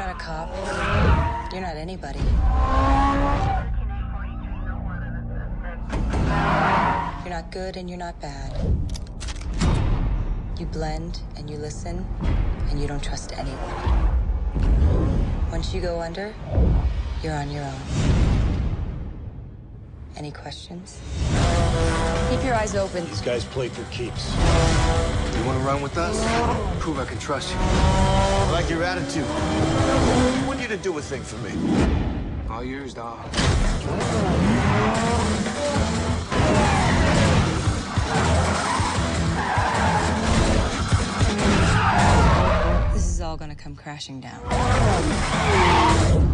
not a cop. You're not anybody. You're not good and you're not bad. You blend and you listen and you don't trust anyone. Once you go under, you're on your own. Any questions? Keep your eyes open. These guys play for keeps. You want to run with us? Prove I can trust you. I like your attitude. I want you to do a thing for me. All yours, dog. This is all gonna come crashing down.